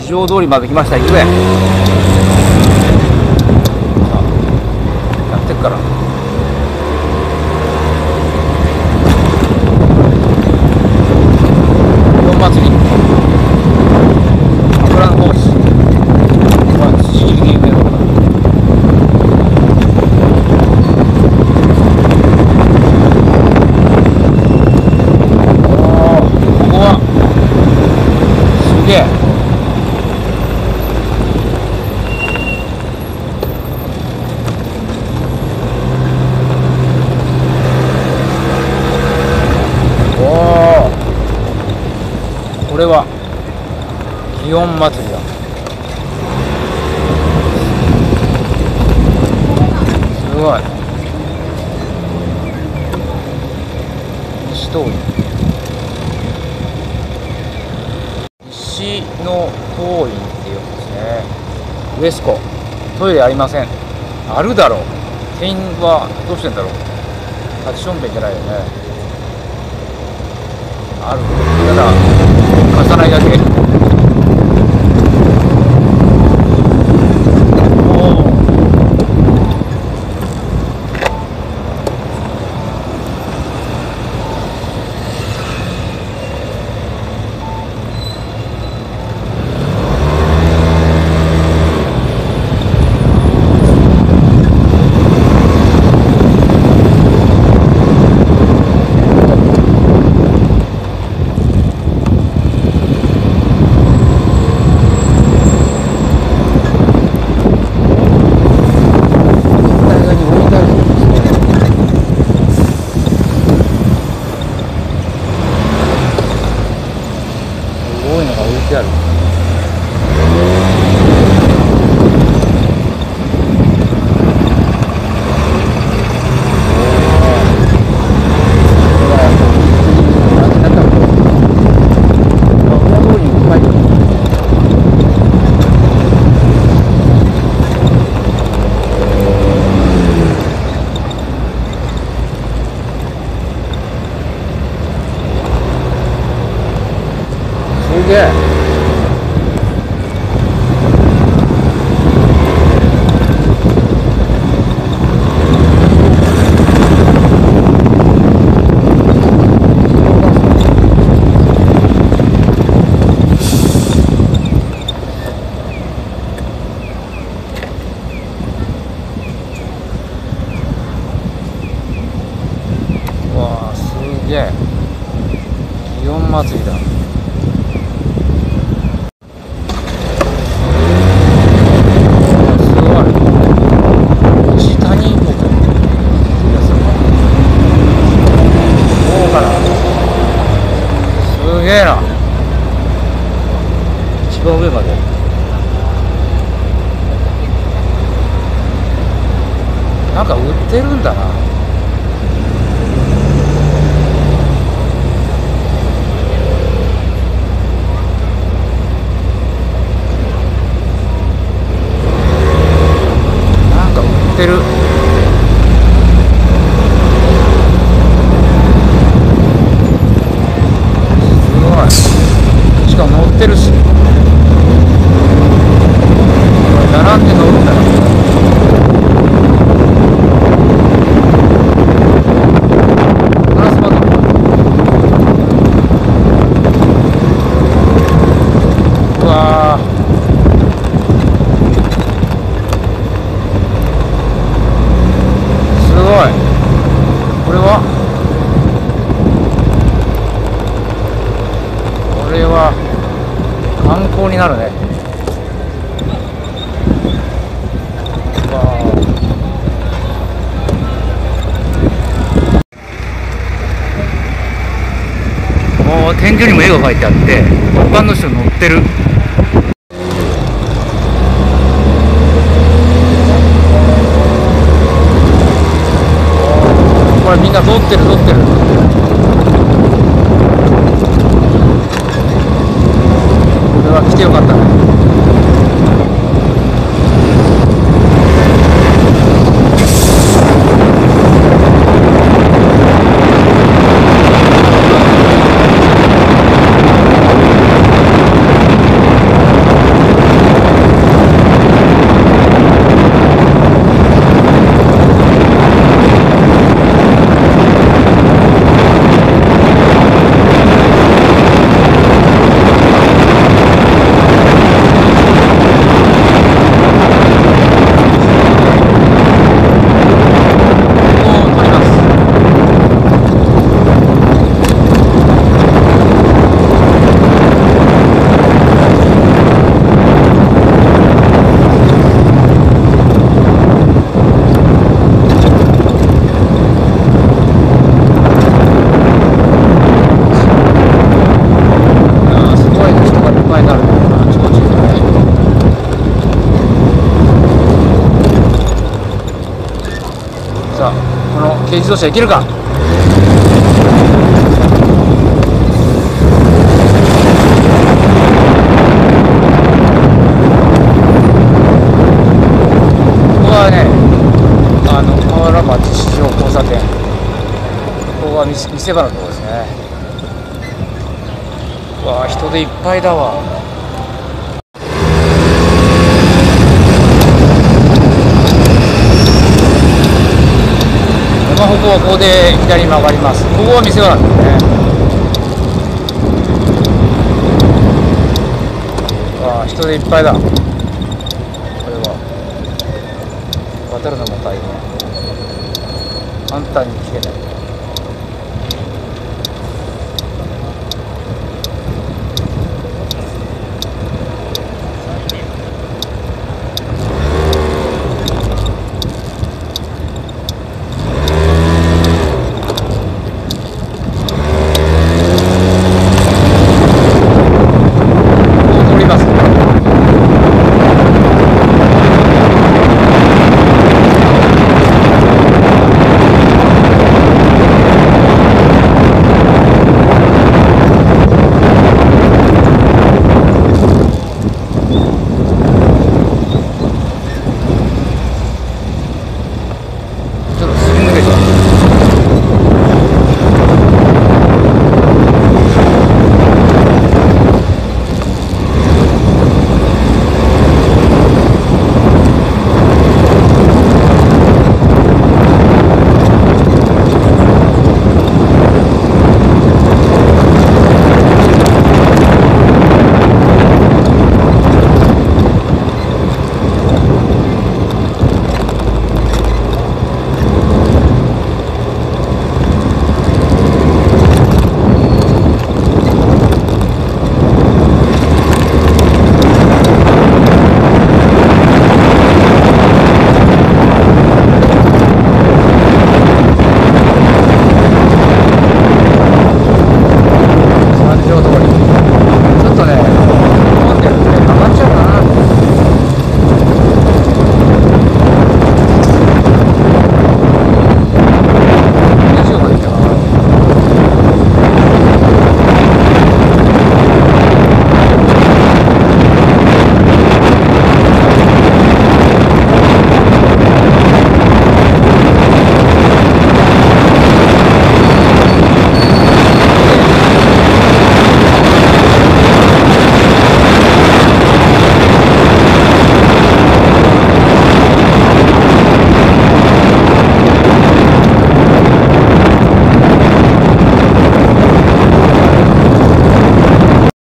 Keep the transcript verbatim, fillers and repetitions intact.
四条通りまで来ました。行くぜ。やってっから。祇園祭り油の講師、まあ辻切り有名だから。これは祇園祭りだ。すごい。西通り、西の通りっていうんですね。ウエスコ、トイレありません。あるだろう。店員はどうしてんだろう。立ちションベンじゃないよね。ある。ただ貸さないだけ。おお。ある。すげえ。わあ、すげえ。祇園祭りだ。すげえな。一番上まで。なんか売ってるんだな。なんか売ってる。しかも乗ってるし、並んで乗るんだな。ガラス窓。うわー、すごい。これはこれは観光になるね。もう天井にも絵が描いてあって一般の人乗ってる。これみんな撮ってる撮ってる。これは来てよかったね。 自動車いけるか。ここはね、あの河原町市場交差点、ここは見せ場のところですね。うわー、人でいっぱいだわ。山鉾はここで左に曲がります。ここは見せ場なんですね。わあ、人でいっぱいだ。これは渡るのも大変、簡単に来てない。